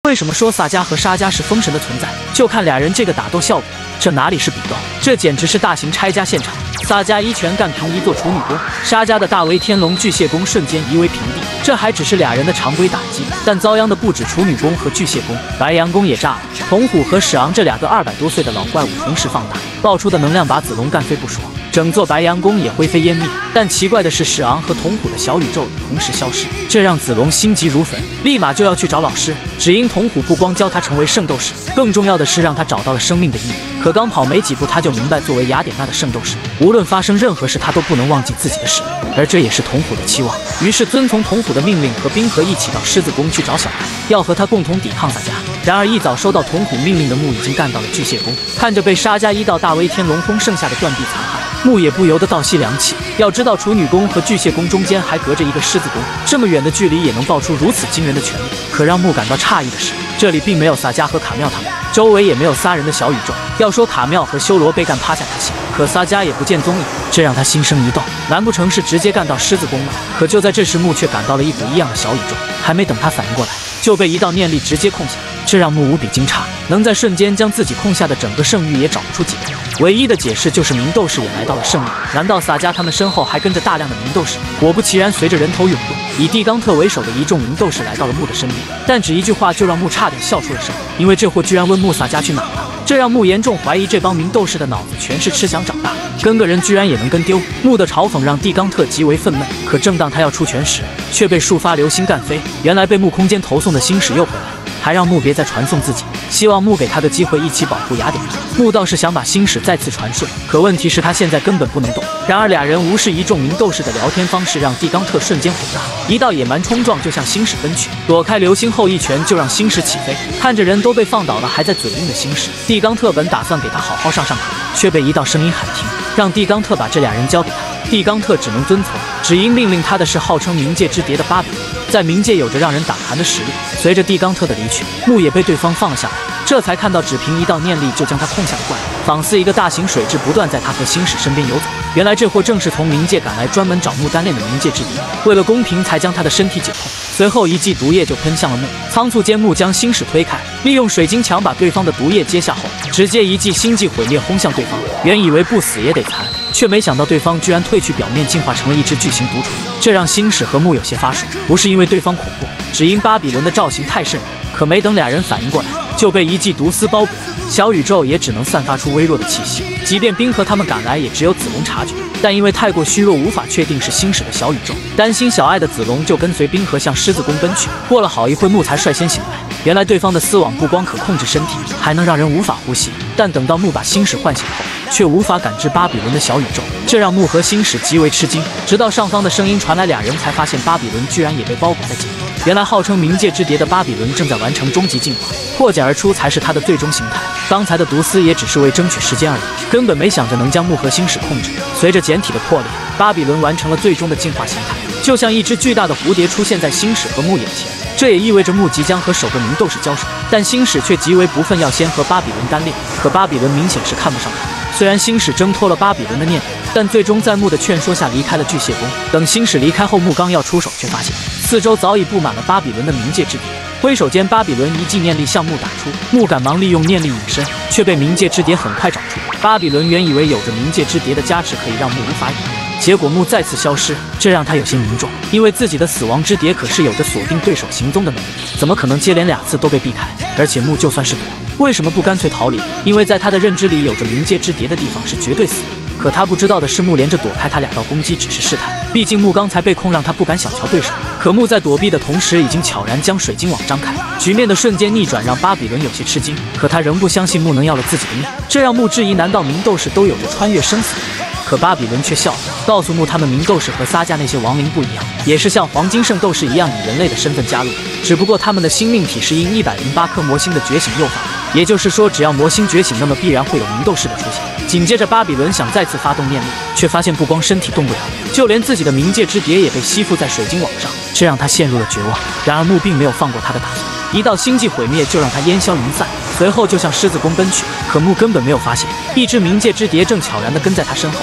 为什么说萨迦和沙迦是封神的存在？就看俩人这个打斗效果，这哪里是比斗，这简直是大型拆家现场。萨迦一拳干平一座处女宫，沙迦的大威天龙巨蟹宫瞬间夷为平地。这还只是俩人的常规打击，但遭殃的不止处女宫和巨蟹宫，白羊宫也炸了。童虎和史昂这2个200多岁的老怪物同时放大，爆出的能量把子龙干飞不说，整座白羊宫也灰飞烟灭。但奇怪的是，史昂和童虎的小宇宙也同时消失，这让子龙心急如焚，立马就要去找老师。只因童虎不光教他成为圣斗士，更重要的是让他找到了生命的意义。可刚跑没几步，他就明白，作为雅典娜的圣斗士，无论发生任何事，他都不能忘记自己的使命，而这也是童虎的期望。于是遵从童虎的命令，和冰河一起到狮子宫去找小白，要和他共同抵抗萨迦。然而一早收到童虎命令的木已经干到了巨蟹宫，看着被沙迦一道大威天龙轰剩下的断臂残骸，木也不由得倒吸凉气。要知道处女宫和巨蟹宫中间还隔着一个狮子宫，这么远的距离也能爆出如此惊人的权力。可让木感到诧异的是，这里并没有萨迦和卡妙他们，周围也没有3人的小宇宙。要说卡妙和修罗被干趴下才行，可萨迦也不见踪影，这让他心生一动，难不成是直接干到狮子宫吗？可就在这时，木却感到了一股异样的小宇宙，还没等他反应过来，就被一道念力直接控下，这让木无比惊诧，能在瞬间将自己控下的整个圣域也找不出解释。唯一的解释就是明斗士也来到了圣域，难道萨迦他们身后还跟着大量的明斗士？果不其然，随着人头涌动，以蒂冈特为首的一众明斗士来到了木的身边，但只一句话就让木差点笑出了声，因为这货居然问木萨迦去哪了，这让木严重怀疑这帮明斗士的脑子全是吃想长大，跟个人居然也能跟丢。木的嘲讽让蒂冈特极为愤懑，可正当他要出拳时，却被数发流星干飞。原来被木空间投送的星矢又回来了，还让木别再传送自己，希望木给他个机会一起保护雅典娜。木倒是想把星矢再次传顺，可问题是他现在根本不能动。然而俩人无视一众明斗士的聊天方式，让蒂冈特瞬间火大，一道野蛮冲撞就向星矢奔去，躲开流星后一拳就让星矢起飞。看着人都被放倒了还在嘴硬的星矢，蒂冈特本打算给他好好上课，却被一道声音喊停，让蒂冈特把这俩人交给他。蒂冈特只能遵从，只因命令他的是号称冥界之蝶的巴比伦，在冥界有着让人胆寒的实力。随着蒂冈特的离去，木也被对方放了下来，这才看到只凭一道念力就将他控下的怪物，仿似一个大型水蛭不断在他和星矢身边游走。原来这货正是从冥界赶来专门找木单练的冥界之敌，为了公平才将他的身体解控，随后一记毒液就喷向了木。仓促间木将星矢推开，利用水晶墙把对方的毒液接下后，直接一记星际毁灭轰向对方。原以为不死也得残，却没想到对方居然褪去表面，进化成了一只巨型毒虫，这让星矢和木有些发怵，不是因为对方恐怖，只因巴比伦的造型太瘆人。可没等俩人反应过来，就被一记毒丝包裹，小宇宙也只能散发出微弱的气息。即便冰河他们赶来，也只有子龙察觉，但因为太过虚弱，无法确定是星矢的小宇宙。担心小爱的子龙就跟随冰河向狮子宫奔去。过了好一会，木才率先醒来，原来对方的丝网不光可控制身体，还能让人无法呼吸。但等到木把星矢唤醒后，却无法感知巴比伦的小宇宙，这让木和星矢极为吃惊。直到上方的声音传来，俩人才发现巴比伦居然也被包裹在井里。原来号称冥界之蝶的巴比伦正在完成终极进化，破茧而出才是它的最终形态。刚才的毒丝也只是为争取时间而已，根本没想着能将木和星矢控制。随着简体的破裂，巴比伦完成了最终的进化形态，就像一只巨大的蝴蝶出现在星矢和木眼前。这也意味着木即将和首个冥斗士交手，但星矢却极为不忿，要先和巴比伦单练。可巴比伦明显是看不上他。虽然星矢挣脱了巴比伦的念头，但最终在木的劝说下离开了巨蟹宫。等星矢离开后，木刚要出手，却发现四周早已布满了巴比伦的冥界之敌。挥手间，巴比伦一记念力向木打出，木赶忙利用念力隐身，却被冥界之蝶很快找出。巴比伦原以为有着冥界之蝶的加持可以让木无法隐瞒，结果木再次消失，这让他有些凝重，因为自己的死亡之蝶可是有着锁定对手行踪的能力，怎么可能接连2次都被避开？而且木就算是躲，为什么不干脆逃离？因为在他的认知里，有着冥界之蝶的地方是绝对死的。可他不知道的是，木连着躲开他2道攻击只是试探，毕竟木刚才被控，让他不敢小瞧对手。可木在躲避的同时，已经悄然将水晶网张开，局面的瞬间逆转让巴比伦有些吃惊。可他仍不相信木能要了自己的命，这让木质疑：难道冥斗士都有着穿越生死的能力？可巴比伦却笑了，告诉木他们冥斗士和撒迦那些亡灵不一样，也是像黄金圣斗士一样以人类的身份加入的，只不过他们的星命体是因108颗魔星的觉醒诱发的。也就是说，只要魔星觉醒，那么必然会有冥斗士的出现。紧接着，巴比伦想再次发动念力，却发现不光身体动不了，就连自己的冥界之蝶也被吸附在水晶网上，这让他陷入了绝望。然而木并没有放过他的打算，一道星际毁灭就让他烟消云散，随后就向狮子宫奔去。可木根本没有发现，一只冥界之蝶正悄然地跟在他身后。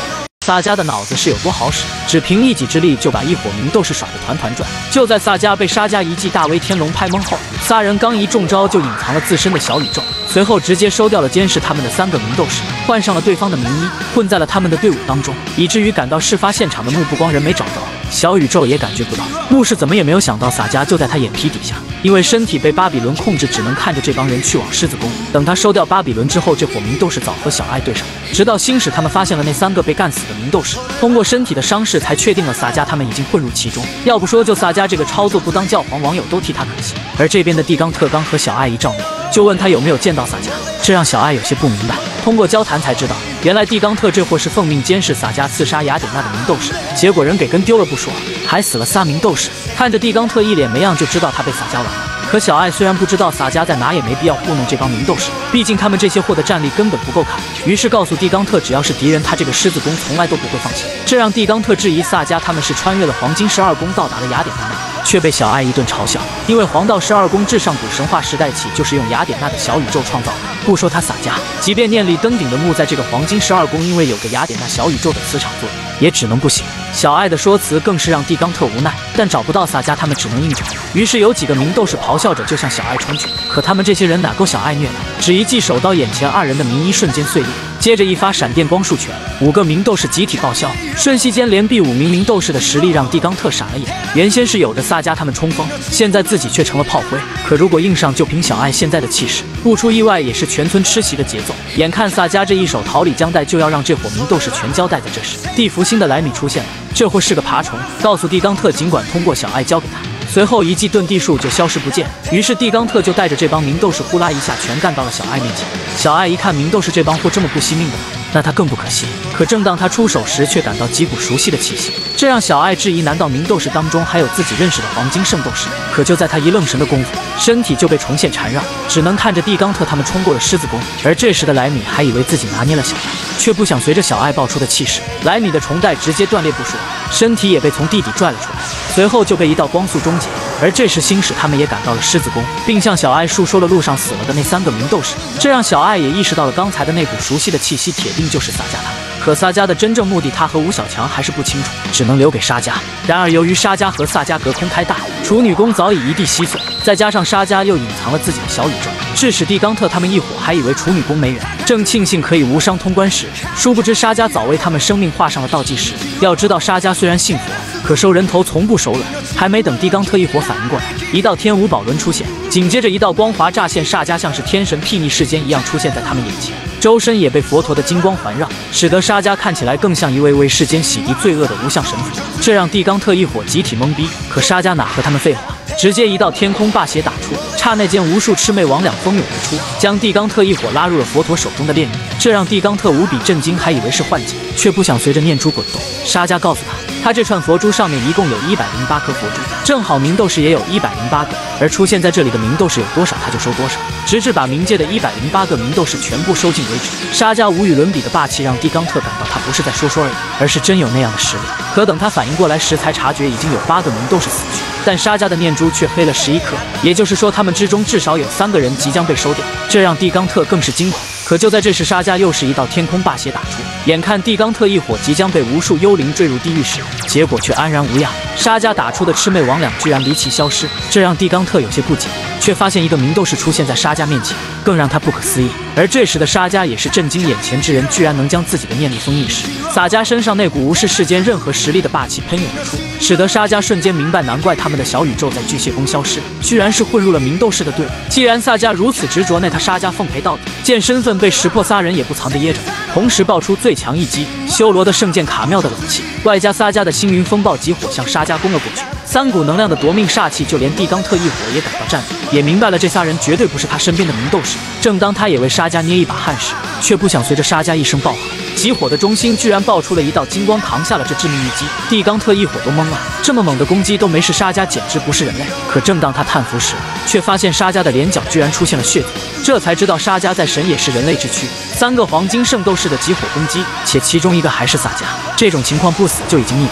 萨迦的脑子是有多好使，只凭一己之力就把一伙明斗士耍得团团转。就在萨迦被沙迦一记大威天龙拍懵后，仨人刚一中招就隐藏了自身的小宇宙，随后直接收掉了监视他们的3个明斗士，换上了对方的名医，混在了他们的队伍当中，以至于赶到事发现场的木不光人没找着，小宇宙也感觉不到。牧师怎么也没有想到萨迦就在他眼皮底下，因为身体被巴比伦控制，只能看着这帮人去往狮子宫。等他收掉巴比伦之后，这伙明斗士早和小爱对上，直到星矢他们发现了那3个被干死的明斗士，通过身体的伤势才确定了萨迦他们已经混入其中。要不说就萨迦这个操作不当教皇，网友都替他可惜。而这边的蒂冈特刚和小爱一照面，就问他有没有见到萨迦，这让小爱有些不明白。通过交谈才知道，原来蒂冈特这货是奉命监视萨迦刺杀雅典娜的明斗士，结果人给跟丢了不说，还死了3名斗士。看着蒂冈特一脸没样，就知道他被萨迦完了。可小爱虽然不知道萨迦在哪，也没必要糊弄这帮明斗士，毕竟他们这些货的战力根本不够看。于是告诉蒂冈特，只要是敌人，他这个狮子宫从来都不会放弃。这让蒂冈特质疑萨迦他们是穿越了黄金12宫到达了雅典娜，却被小爱一顿嘲笑。因为黄道12宫自上古神话时代起就是用雅典娜的小宇宙创造的。不说他萨迦，即便念力登顶的木在这个黄金12宫，因为有个雅典娜小宇宙的磁场作用，也只能不行。小爱的说辞更是让蒂冈特无奈，但找不到萨迦，他们只能硬找。于是有几个明斗士咆哮着就向小爱冲去，可他们这些人哪够小爱虐的？只一记手刀，眼前2人的名医瞬间碎裂，接着一发闪电光束拳，5个明斗士集体报销，瞬息间连毙5名明斗士的实力让蒂冈特傻了眼。原先是有着萨迦他们冲锋，现在自己却成了炮灰。可如果硬上，就凭小爱现在的气势，不出意外也是全村吃席的节奏。眼看萨迦这一手桃李将带，就要让这伙明斗士全交代。在这时，地福星的莱米出现了，这货是个爬虫，告诉蒂冈特尽管通过小爱交给他。随后一记遁地术就消失不见，于是蒂冈特就带着这帮明斗士呼啦一下全干到了小爱面前。小爱一看明斗士这帮货这么不惜命的了，那他更不可惜。可正当他出手时，却感到几股熟悉的气息，这让小爱质疑，难道明斗士当中还有自己认识的黄金圣斗士？可就在他一愣神的功夫，身体就被重现缠绕，只能看着蒂冈特他们冲过了狮子宫。而这时的莱米还以为自己拿捏了小爱，却不想随着小爱爆出的气势，莱米的虫带直接断裂不说，身体也被从地底拽了出来，随后就被一道光速终结。而这时星矢他们也赶到了狮子宫，并向小爱述说了路上死了的那3个明斗士，这让小爱也意识到了刚才的那股熟悉的气息铁定就是萨迦他们。可萨迦的真正目的，他和吴小强还是不清楚，只能留给沙迦。然而由于沙迦和萨迦隔空太大，处女宫早已一地稀碎，再加上沙迦又隐藏了自己的小宇宙，致使蒂冈特他们一伙还以为处女宫没人，正庆幸可以无伤通关时，殊不知沙迦早为他们生命画上了倒计时。要知道沙迦虽然信佛，可收人头从不手软。还没等蒂冈特一伙反应过来，一道天无宝轮出现，紧接着一道光华乍现，萨迦像是天神睥睨世间一样出现在他们眼前，周身也被佛陀的金光环绕，使得沙迦看起来更像一位为世间洗涤罪恶的无相神佛。这让蒂冈特一伙集体懵逼，可沙迦哪和他们废话，直接一道天空霸血打出，刹那间无数魑魅魍魉蜂涌而出，将蒂冈特一伙拉入了佛陀手中的炼狱。这让蒂冈特无比震惊，还以为是幻境，却不想随着念珠滚动。沙迦告诉他这串佛珠上面一共有108颗佛珠，正好明斗士也有108个，而出现在这里的明斗士有多少他就收多少，直至把冥界的108个明斗士全部收尽为止。沙迦无与伦比的霸气让蒂冈特感到他不是在说说而已，而是真有那样的实力。可等他反应过来时，才察觉已经有8个明斗士死去，但沙迦的念珠却黑了11颗，也就是说他们之中至少有3个人即将被收掉，这让蒂冈特更是惊恐。可就在这时，沙迦又是一道天空霸血打出，眼看蒂冈特一伙即将被无数幽灵坠入地狱时，结果却安然无恙。沙迦打出的魑魅魍魉居然离奇消失，这让蒂冈特有些不解，却发现一个明斗士出现在沙迦面前，更让他不可思议。而这时的沙迦也是震惊，眼前之人居然能将自己的念力封印时，萨迦身上那股无视世间任何实力的霸气喷涌而出，使得沙迦瞬间明白，难怪他们的小宇宙在巨蟹宫消失，居然是混入了明斗士的队伍。既然萨迦如此执着，那他沙迦奉陪到底。见身份被识破，仨人也不藏着掖着，同时爆出最强一击修罗的圣剑卡妙的冷气，外加萨迦的星云风暴急火向沙迦攻了过去。3股能量的夺命煞气，就连蒂冈特一伙也感到战栗，也明白了这仨人绝对不是他身边的明斗士。正当他也为沙迦捏一把汗时，却不想随着沙迦一声爆喝，急火的中心居然爆出了一道金光，扛下了这致命一击。蒂冈特一伙都懵了，这么猛的攻击都没事，沙迦简直不是人类。可正当他叹服时，却发现沙迦的脸角居然出现了血渍，这才知道沙迦在神也是人类之躯。3个黄金圣斗士的急火攻击，且其中一个还是萨迦，这种情况不死就已经逆天了。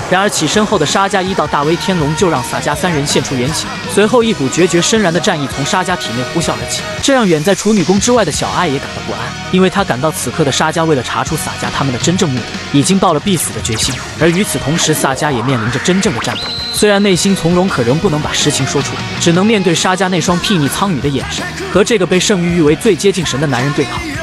然而起身后的沙加一到大威天龙就让萨迦三人现出原形，随后一股决绝深然的战意从沙加体内呼啸而起，这让远在处女宫之外的小爱也感到不安，因为他感到此刻的沙加为了查出萨迦他们的真正目的，已经抱了必死的决心。而与此同时，萨迦也面临着真正的战斗，虽然内心从容，可仍不能把实情说出来，只能面对沙加那双睥睨苍宇的眼神，和这个被圣域誉为最接近神的男人对抗。